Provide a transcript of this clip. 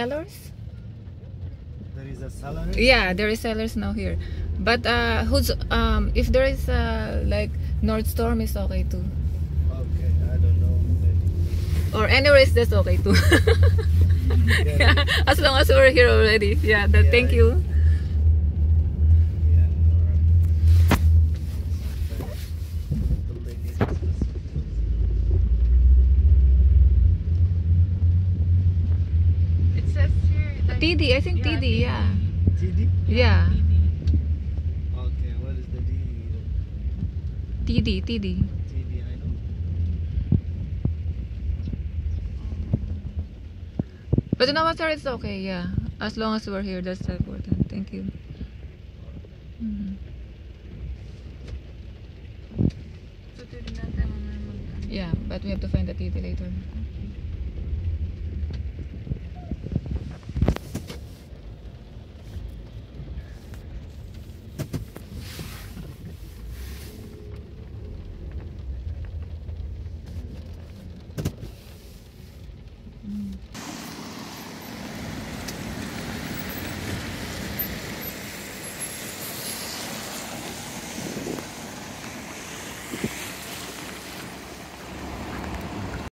sellers? There is a seller? Yeah, there is sellers now here. But who's if there is like Nordstorm is okay too. Okay, I don't know. Or anyways, that's okay too. Yeah, as long as we're here already. Yeah, Yeah, thank you. Yeah, alright. Building is It says here like, TD, I think TD, yeah. TD? Yeah. Okay, what is the D? TD. TD, I know. But you know what, sir? It's okay, yeah. As long as we're here, that's important. Thank you. Mhm. So, titignan tayo mamaya mag- Yeah, but we have to find the TD later.